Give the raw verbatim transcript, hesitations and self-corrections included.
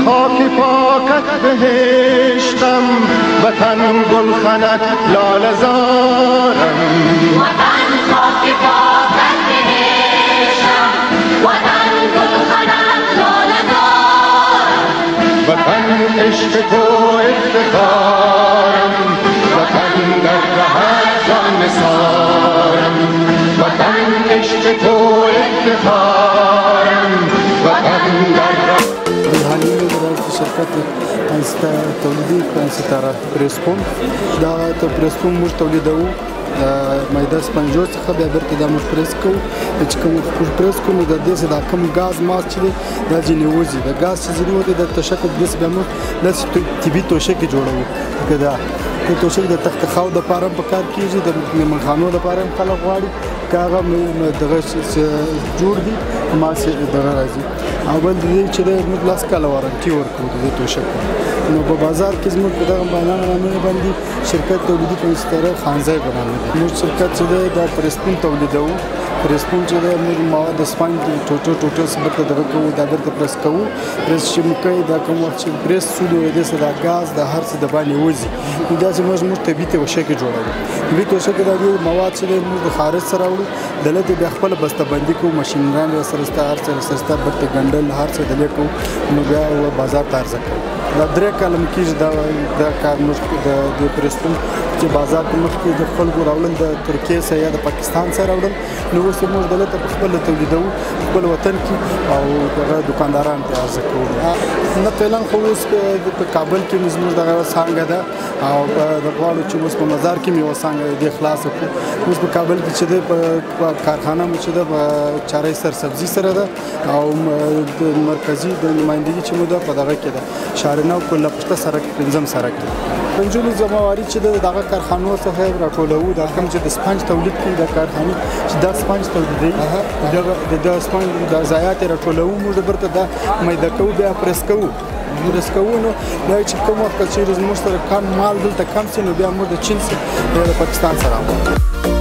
خاک پاکت بهشتم، وطن گلخنک لاله زارم. وطن خاک پاکت بهشتم، وطن گلخنک لاله زارم. وطن عشق تو افتخارم، وطن در رهت جان نثارم. وطن عشق تو افتخارم، وطن در رهت. الحالي رئيس شركة توليدي ستارة بريسبون دا بريسبون موږ تولیدوو د مایده سپنجو څخه بیا بیرته دا موږ پریس کوو. چې کوم موږ پریس کوو نو د دې څخه دا کوم ګاز ماس چې دی دا ځینې وځي. د ګاز چې ځینې وځي د توشک د دې څخه بیا موږ داسې طبي توشک جوړوو. لکه دا د توشک د تخت خاو دپاره هم په کار کېږي، د مېلمنخانو دپاره هم خلک غواړي که هغه دغه جوړ دي هماسې دغه راځي. او بل د دې چې دی موږ لس کاله وارنټي ورکوو د دې توشکو. نو په بازار کې زموږ په دغه برنامې باندې شرکت تولیدي پنځتره خانزی برنامه ده. موږ شرکت چې دی دا پرسپون تولیدوو. پرسپون چې دی موږ مواد د سپنج ټوټه ټوټه بیرته دغه کوو، دا بیرته پرس کوو. پرس چې موږ کوي دا کوم وخت چې پرس سولو دې څه دا ګاز د هر څه د باندې وځي. نو داسې موږ موږ طبیعي توشکې جوړوو. طبیعي توشکې دا دې مواد چې دی موږ د خارج سره راوړو، دلته بیا خپله بسته بندي کوو، ماشینران راسره شته، هر څه راسره شته، بیرته ګنډل هر څه دلې کوو. نو بیا بازار ته عرضه کوو. دا درې کاله کېږي دا دا کار موږ د دې پرسپون چې بازار کې مخکې د خلکو راوړل د ترکیې څخه یا د پاکستان څخه راوړل. نو اوس موږ دلته په خپله تولیدوو خپل وطن کې او دغه دوکاندارانو ته عرضه کوو. نه فعلا خو اوس په کابل کې زموږ دغه څانګه ده او غواړو چې اوس په مزار کې مې یوه څانګه دې خلاصه کړو. اوس په کابل کې چې دی په کارخانه مو چې ده په چارې سرسبزي سره ده او د مرکزي د نمایندګي چې مو ده په دغه کې ده شارنه او کله پشته سرک پنځم سرک کې. پنځولي ځمواري چې د دغه کارخانو څخه راټولوو، دا کوم چې د سپنج تولید کوي د کارخانې چې دا سپنج تولیدوي، د د سپنج د ضایعات یې راټولوو. موږ بیرته دا میده کوو، بیا پرس کوو. پرس کوو نو بیا چې کوم وخت چېرې زموږ سره کم مال دلته کم شي نو بیا موږ د چین څخه یا د پاکستان سره